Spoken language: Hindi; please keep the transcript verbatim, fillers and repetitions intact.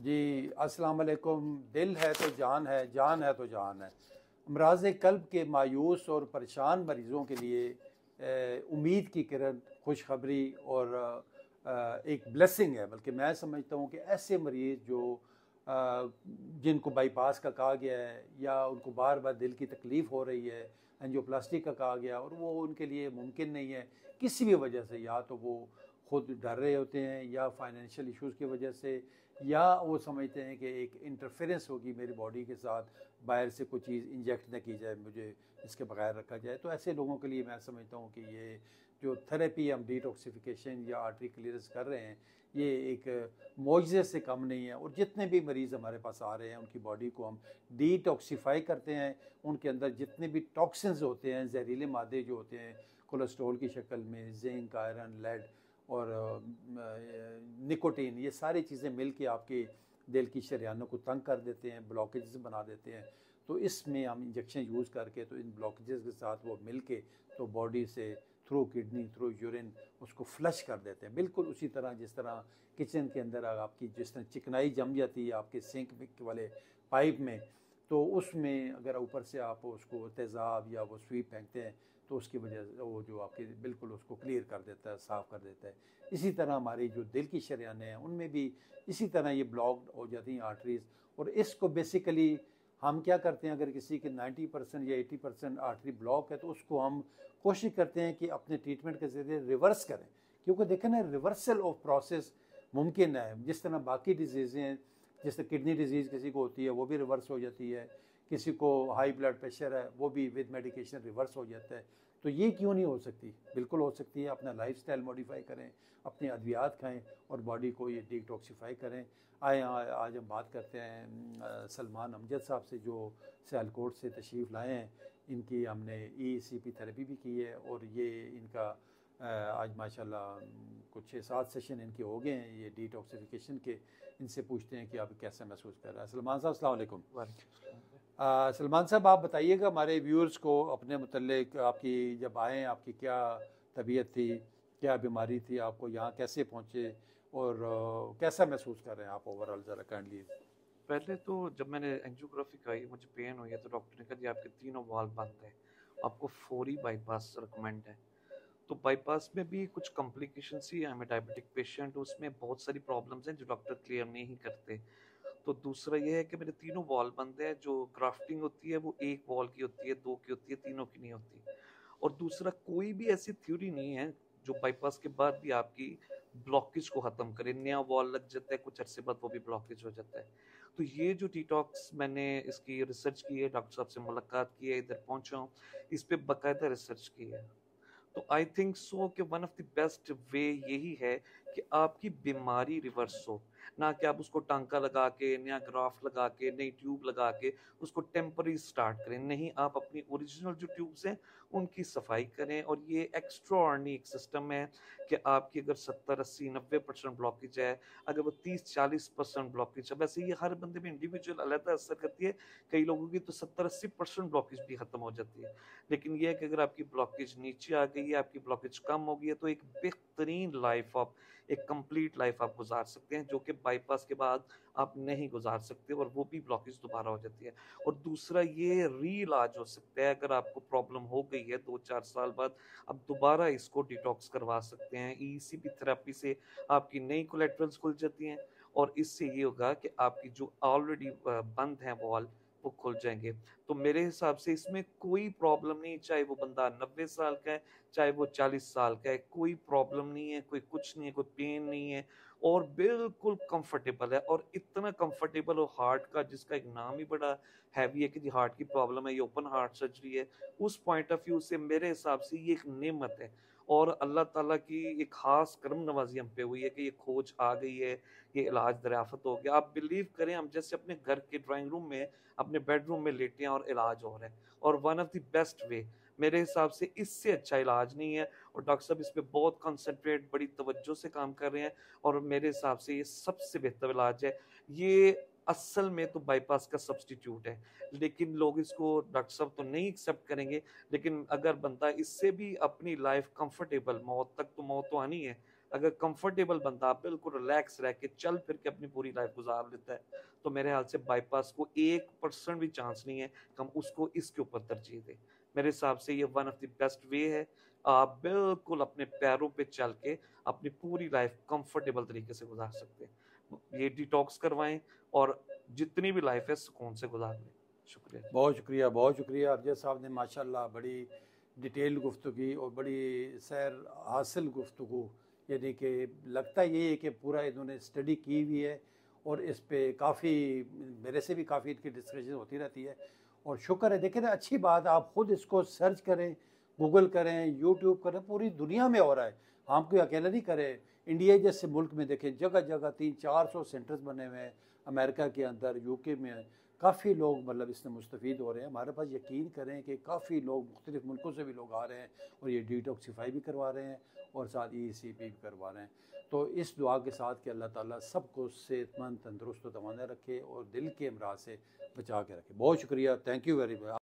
जी, अस्सलाम वालेकुम। दिल है तो जान है, जान है तो जान है। अमराज़ क़ल्ब के मायूस और परेशान मरीज़ों के लिए अ, उम्मीद की किरण, खुशखबरी और अ, एक ब्लेसिंग है। बल्कि मैं समझता हूँ कि ऐसे मरीज़ जो अ, जिनको बाईपास का कहा गया है या उनको बार बार दिल की तकलीफ़ हो रही है, एंजियोप्लास्टी का कहा गया और वो उनके लिए मुमकिन नहीं है किसी भी वजह से, या तो वो खुद डर रहे होते हैं या फाइनेंशियल इश्यूज़ की वजह से, या वो समझते हैं कि एक इंटरफेरेंस होगी मेरी बॉडी के साथ, बाहर से कोई चीज़ इंजेक्ट न की जाए, मुझे इसके बगैर रखा जाए। तो ऐसे लोगों के लिए मैं समझता हूँ कि ये जो थेरेपी हम डिटॉक्सिफिकेशन या आर्टरी क्लीयरेंस कर रहे हैं, ये एक मुआजिज़े से कम नहीं है। और जितने भी मरीज़ हमारे पास आ रहे हैं उनकी बॉडी को हम डिटॉक्सिफाई करते हैं, उनके अंदर जितने भी टॉक्सिन्स होते हैं, जहरीले मादे जो होते हैं कोलेस्ट्रॉल की शक्ल में, जिंक, आयरन, लेड और निकोटीन, ये सारी चीज़ें मिल के आपके दिल की शरियानों को तंग कर देते हैं, ब्लॉकेजेस बना देते हैं। तो इसमें हम इंजेक्शन यूज़ करके तो इन ब्लॉकेजेस के साथ वो मिल के तो बॉडी से थ्रू किडनी, थ्रू यूरिन उसको फ्लश कर देते हैं। बिल्कुल उसी तरह जिस तरह किचन के अंदर आपकी जिस तरह चिकनाई जम जाती है आपके सिंक वाले पाइप में, तो उसमें अगर ऊपर से आप उसको तेज़ाब या वो स्वीप फेंकते हैं तो उसकी वजह से वो जो आपके बिल्कुल उसको क्लियर कर देता है, साफ़ कर देता है। इसी तरह हमारी जो दिल की शरियानें हैं उनमें भी इसी तरह ये ब्लॉक्ड हो जाती हैं आर्टरीज़। और इसको बेसिकली हम क्या करते हैं, अगर किसी के नाइन्टी परसेंट या एटी परसेंट आर्टरी ब्लॉक है तो उसको हम कोशिश करते हैं कि अपने ट्रीटमेंट के ज़रिए रिवर्स करें। क्योंकि देखें ना, रिवर्सल ऑफ प्रोसेस मुमकिन है। जिस तरह बाकी डिजीज़ें हैं, जैसे किडनी डिजीज़ किसी को होती है वो भी रिवर्स हो जाती है, किसी को हाई ब्लड प्रेशर है वो भी विद मेडिकेशन रिवर्स हो जाता है। तो ये क्यों नहीं हो सकती? बिल्कुल हो सकती है। अपना लाइफस्टाइल मॉडिफाई करें, अपने अद्वियात खाएं और बॉडी को ये डिटॉक्सिफाई करें। आए आज हम बात करते हैं सलमान अमजद साहब से, जो सियालकोट से तशरीफ़ लाए हैं। इनकी हमने ई सी पी थेरेपी भी की है और ये इनका आज माशाल्लाह कुछ छः सात सेशन इनके हो गए हैं ये डिटॉक्सिफिकेशन के। इनसे पूछते हैं कि आप कैसे महसूस कर रहे हैं। सलमान साहब, अस्सलाम वालेकुम। सलमान साहब, आप बताइएगा हमारे व्यूअर्स को अपने मुतल्लिक, आपकी जब आए आपकी क्या तबीयत थी, क्या बीमारी थी, आपको यहाँ कैसे पहुँचे और कैसा महसूस कर रहे हैं आप ओवरऑल, ज़रा काइंडली। पहले तो जब मैंने एंजियोग्राफी कराई, मुझे पेन हुई है तो डॉक्टर ने कहा जी आपके तीनों वाल्व बंद है, आपको फौरी बाईपास रिकमेंड है। तो बाईपास में भी कुछ कॉम्प्लिकेशंस ही, आई एम डायबिटिक पेशेंट, उसमें बहुत सारी प्रॉब्लम्स हैं जो डॉक्टर क्लियर नहीं करते। तो दूसरा ये है कि मेरे तीनों वॉल बंद है। जो ग्राफ्टिंग होती है वो एक वॉल की होती है, दो की होती है, तीनों की नहीं होती। और दूसरा, कोई भी ऐसी थ्योरी नहीं है जो बाईपास के बाद भी आपकी ब्लॉकेज को खत्म करे। नया वॉल लग जाता है, कुछ अरसे बाद वो भी ब्लॉकेज हो जाता है। तो ये जो डिटॉक्स, मैंने इसकी रिसर्च की है, डॉक्टर साहब से मुलाकात की है, इधर पहुंचा हूँ, इस पे बाकायदा रिसर्च की है। तो आई थिंक सो कि one of the best way यही है कि आपकी बीमारी रिवर्स हो, ना कि आप उसको टांका लगा के, नया ग्राफ लगा के, नई ट्यूब लगा के उसको टेम्पररी स्टार्ट करें। नहीं, आप अपनी ओरिजिनल जो ट्यूब्स हैं उनकी सफाई करें। और ये एक्स्ट्रा ऑर्डिनरी सिस्टम है कि आपकी अगर सत्तर अस्सी नब्बे परसेंट ब्लॉकेज है, अगर वो तीस चालीस परसेंट ब्लॉकेज है, वैसे ये हर बंदे में इंडिविजुअल अलग असर करती है। कई लोगों की तो सत्तर अस्सी परसेंट ब्लॉकेज भी खत्म हो जाती है। लेकिन यह है कि अगर आपकी ब्लॉकेज नीचे आ गई है, आपकी ब्लॉकेज कम हो गई है, तो एक बेहतरीन लाइफ आप, एक कंप्लीट लाइफ आप गुजार सकते हैं, जो कि बाईपास के बाद आप नहीं गुजार सकते, और वो भी ब्लॉकेज दोबारा हो जाती है। और दूसरा, ये री इलाज हो सकता है। अगर आपको प्रॉब्लम हो गई है दो चार साल बाद, आप दोबारा इसको डिटॉक्स करवा सकते हैं। ईसीपी थेरेपी से आपकी नई कोलेट्रल्स खुल जाती हैं, और इससे ये होगा कि आपकी जो ऑलरेडी बंद है वॉल, वो खुल जाएंगे। तो मेरे हिसाब से इसमें कोई प्रॉब्लम नहीं, चाहे वो बंदा नब्बे साल का है, चाहे वो चालीस साल का है, कोई प्रॉब्लम नहीं है, कोई कुछ नहीं है, कोई पेन नहीं है, और बिल्कुल कंफर्टेबल है। और इतना कंफर्टेबल हो हार्ट का, जिसका एक नाम ही बड़ा हैवी है कि जी हार्ट की प्रॉब्लम है, ये ओपन हार्ट सर्जरी है, उस पॉइंट ऑफ व्यू से मेरे हिसाब से ये एक नेमत है। और अल्लाह ताला की एक खास करम नवाजी हम पे हुई है कि ये खोज आ गई है, ये इलाज दरियाफत हो गया। आप बिलीव करें, हम जैसे अपने घर के ड्राइंग रूम में, अपने बेडरूम में लेटे हैं और इलाज हो रहा है। और one of the best way, मेरे हिसाब से इससे अच्छा इलाज नहीं है। और डॉक्टर साहब इस पे बहुत कंसंट्रेट, बड़ी तवज्जो से काम कर रहे हैं, और मेरे हिसाब से ये सबसे बेहतर इलाज है। ये असल में तो बाईपास का सब्सटीट्यूट है, लेकिन लोग इसको, डॉक्टर साहब तो नहीं एक्सेप्ट करेंगे। लेकिन अगर बंदा इससे भी अपनी लाइफ कंफर्टेबल, मौत तक तो मौत तो आनी है, अगर कंफर्टेबल बंदा बिल्कुल रिलैक्स रह के चल फिर के अपनी पूरी लाइफ गुजार लेता है, तो मेरे हाल से बाईपास को एक परसेंट भी चांस नहीं है कि हम उसको इसके ऊपर तरजीह दें। मेरे हिसाब से ये one of the best way है। आप बिल्कुल अपने पैरों पे चल के अपनी पूरी लाइफ कंफर्टेबल तरीके से गुजार सकते हैं। ये डिटॉक्स करवाएं और जितनी भी लाइफ है सुकून से गुजार लें। शुक्रिया। बहुत शुक्रिया, बहुत शुक्रिया। अफजल साहब ने माशाल्लाह बड़ी डिटेल गुफ्तगू की और बड़ी सैर हासिल गुफ्तगू, यानी कि लगता यही है कि पूरा इन्होंने स्टडी की हुई है और इस पे काफ़ी मेरे से भी काफ़ी इनकी डिस्कशन होती रहती है। और शुक्र है, देखें ना, अच्छी बात, आप ख़ुद इसको सर्च करें, गूगल करें, यूट्यूब करें, पूरी दुनिया में हो रहा है, हम कोई अकेला नहीं करें। इंडिया जैसे मुल्क में देखें जगह जगह तीन चार सौ सेंटर्स बने हुए हैं, अमेरिका के अंदर, यूके में काफ़ी लोग मतलब इससे मुस्तफ़ीद हो रहे हैं। हमारे पास यकीन करें कि काफ़ी लोग मुख्तलिफ़ मुल्कों से भी लोग आ रहे हैं और ये डिटॉक्सिफाई भी करवा रहे हैं और साथ ई सी पी भी करवा रहे हैं। तो इस दुआ के साथ कि अल्लाह ताला सबको सेहतमंद, तंदुरुस्त व तवाना रखे और दिल के अमराज से बचा के रखे। बहुत शुक्रिया, थैंक यू वेरी मच।